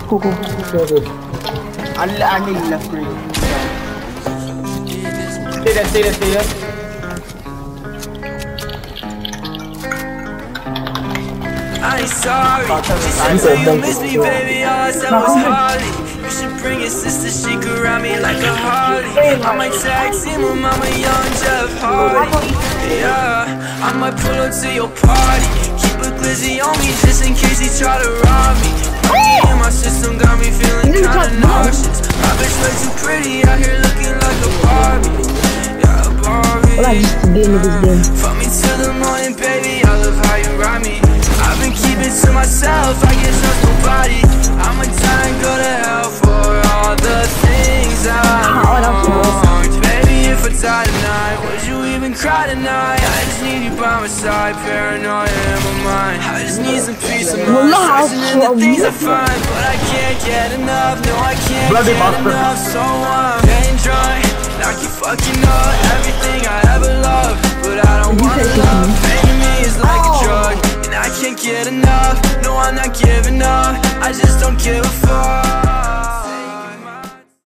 Go. I need left green. Stay there. I ain't sorry. She said you miss me, baby. All I said was Harley. You should bring your sister, she could ride me like a Harley. I might tag team with Mama Young Jeff Hardy. Yeah, I might pull up to your party. Keep a glizzy on me just in case he try to rob me. Monkey in my system got me feeling kinda nauseous. My bitch way too pretty out here looking like a Barbie. Yeah, a Barbie. Fuck me till the morning, baby. I love how you ride me. I've been keeping to myself, I can't trust nobody. I'ma die and go to hell for all the things I wronged. Baby, if I die tonight, would you even cry tonight? I just need you by my side, paranoia in my mind. I just need some peace of mind, searching in the things I find. But I can't get enough, no I can't get enough. So I'm getting drunk, like you fucking up everything I ever loved. But I don't wanna love, making me is like a drug. I can't get enough, no I'm not giving up. I just don't give a fuck.